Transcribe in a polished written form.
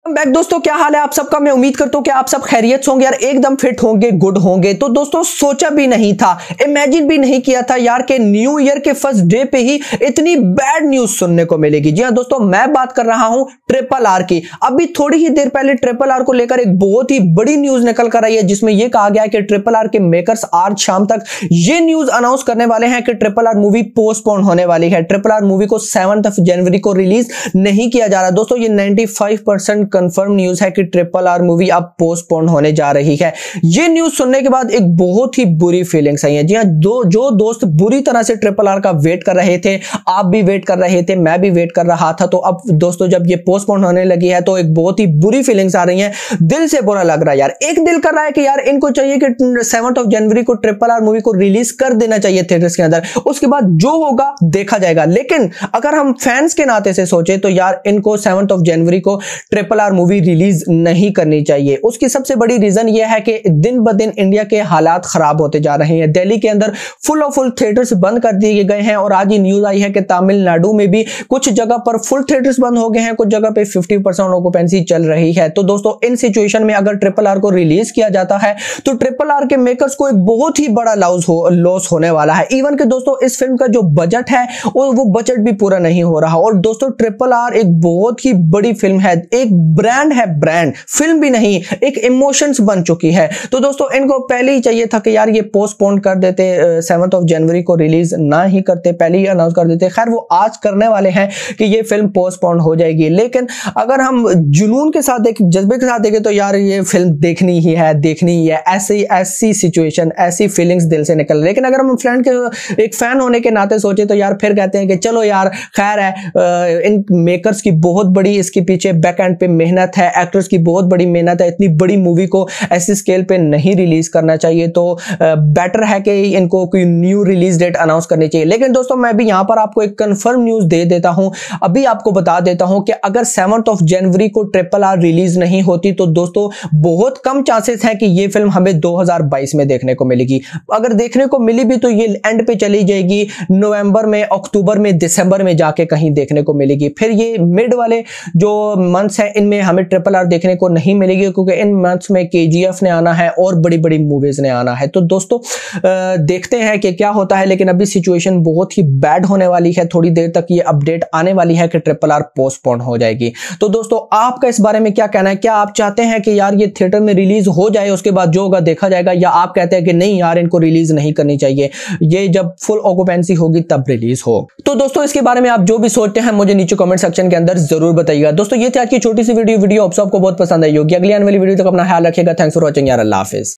Back दोस्तों, क्या हाल है आप सबका। मैं उम्मीद करता हूं कि आप सब खैरियत होंगे यार, एकदम फिट होंगे, गुड होंगे। तो दोस्तों सोचा भी नहीं था, इमेजिन भी नहीं किया था यार कि न्यू ईयर के फर्स्ट डे पे ही इतनी बैड न्यूज सुनने को मिलेगी। जी हां दोस्तों, मैं बात कर रहा हूं ट्रिपल आर की। अभी थोड़ी ही देर पहले ट्रिपल आर को लेकर एक बहुत ही बड़ी न्यूज निकल कर आई है, जिसमें यह कहा गया है कि ट्रिपल आर के मेकर्स आज शाम तक ये न्यूज अनाउंस करने वाले हैं कि ट्रिपल आर मूवी पोस्टपोन होने वाली है। ट्रिपल आर मूवी को 7 जनवरी को रिलीज नहीं किया जा रहा। दोस्तों ये 95% कंफर्म न्यूज है कि ट्रिपल आर मूवी अब पोस्टपोन होने जा रही है। ये न्यूज सुनने के बाद एक बहुत ही बुरी फीलिंग्स आई है। जी हां, जो दोस्त बुरी तरह से ट्रिपल आर का वेट कर रहे थे, आप भी वेट कर रहे थे, मैं भी वेट कर रहा था, तो अब दोस्तों जब ये पोस्टपोन होने लगी है तो एक बहुत ही बुरी फीलिंग्स आ रही हैं। दिल से बुरा लग रहा है यार। एक दिल कर रहा है कि यार इनको चाहिए कि 7 जनवरी को ट्रिपल आर मूवी को रिलीज कर देना चाहिए थिएटर्स के अंदर, उसके बाद जो होगा देखा जाएगा। लेकिन अगर हम फैंस के नाते से सोचे तो यार इनको 7 जनवरी को ट्रिपल आर मूवी रिलीज नहीं करनी चाहिए। उसकी सबसे बड़ी रीजन यह है कि दिन ब दिन इंडिया के हालात खराब होते जा रहे हैं। दिल्ली के अंदर फुल ऑफ फुल थिएटर्स बंद कर दिए गए हैं और आज ये न्यूज आई है कि तमिलनाडु में भी कुछ जगह पर फुल थिएटर्स बंद हो गए हैं, कुछ जगह पे 50% ऑक्यूपेंसी चल रही है। तो दोस्तों इन सिचुएशन में अगर ट्रिपल आर को रिलीज किया जाता है तो ट्रिपल आर के मेकर्स को एक बहुत ही बड़ा लॉस होने वाला है। इवन के दोस्तों इस फिल्म का जो बजट है वो बजट भी पूरा नहीं हो रहा। और दोस्तों ट्रिपल आर एक बहुत ही बड़ी फिल्म है, एक ब्रांड है, ब्रांड फिल्म भी नहीं, एक इमोशंस बन चुकी है। तो दोस्तों इनको पहले ही चाहिए था कि यार ये पोस्टपोन कर देते, 7 जनवरी को रिलीज ना ही करते, पहले ही अनाउंस कर देते। खैर वो आज करने वाले हैं कि ये फिल्म पोस्टपोन हो जाएगी। लेकिन अगर हम जुनून के साथ देखें, जज्बे के साथ देखें तो यार ये फिल्म देखनी ही है, ऐसी सिचुएशन, ऐसी फीलिंग्स दिल से निकल। लेकिन अगर हम फ्रेंड के एक फैन होने के नाते सोचे तो यार फिर कहते हैं कि चलो यार खैर है, इन मेकर्स की बहुत बड़ी इसके पीछे बैक एंड पे मेहनत है, एक्टर्स की बहुत बड़ी मेहनत है, इतनी बड़ी मूवी को ऐसी स्केल पे नहीं रिलीज करना चाहिए, तो बेटर है कि इनको कोई न्यू रिलीज डेट अनाउंस करनी चाहिए। लेकिन दोस्तों मैं भी यहां पर आपको एक कंफर्म न्यूज दे देता हूं, अभी आपको बता देता हूं कि अगर 7 जनवरी को ट्रिपल आर रिलीज नहीं होती तो दोस्तों बहुत कम चांसेस है कि ये फिल्म हमें 2022 में देखने को मिलेगी। अगर देखने को मिली भी तो ये एंड पे चली जाएगी, नवंबर में, अक्टूबर में, दिसंबर में जाके कहीं देखने को मिलेगी। फिर ये मिड वाले जो मंथ्स हैं इनमें हमें ट्रिपल आर देखने को नहीं मिलेगी, क्योंकि इन मंथ्स में केजीएफ ने आना है और बड़ी बड़ी मूवीज ने आना है। तो दोस्तों देखते हैं कि क्या होता है। लेकिन अभी सिचुएशन बहुत ही बैड होने वाली है, थोड़ी देर तक ये अपडेट आने वाली है कि ट्रिपल आर पोस्टपोन हो जाएगी। तो दोस्तों आपका इस बारे में क्या कहना है? क्या आप चाहते हैं कि यार ये थिएटर में रिलीज हो जाए, उसके बाद जो होगा देखा जाएगा, या आप कहते हैं कि नहीं यार इनको रिलीज नहीं करनी चाहिए, ये जब फुल ऑक्यूपेंसी होगी तब रिलीज हो? तो दोस्तों इसके बारे में आप जो भी सोचते हैं मुझे नीचे कमेंट सेक्शन के अंदर जरूर बताइएगा। दोस्तों ये थी आज की छोटी सी वीडियो आपको बहुत पसंद आई होगी। अगली आने वाली वीडियो तक अपना ख्याल रखिएगा। थैंक्स फॉर वॉचिंग यार, अल्लाह हाफिज।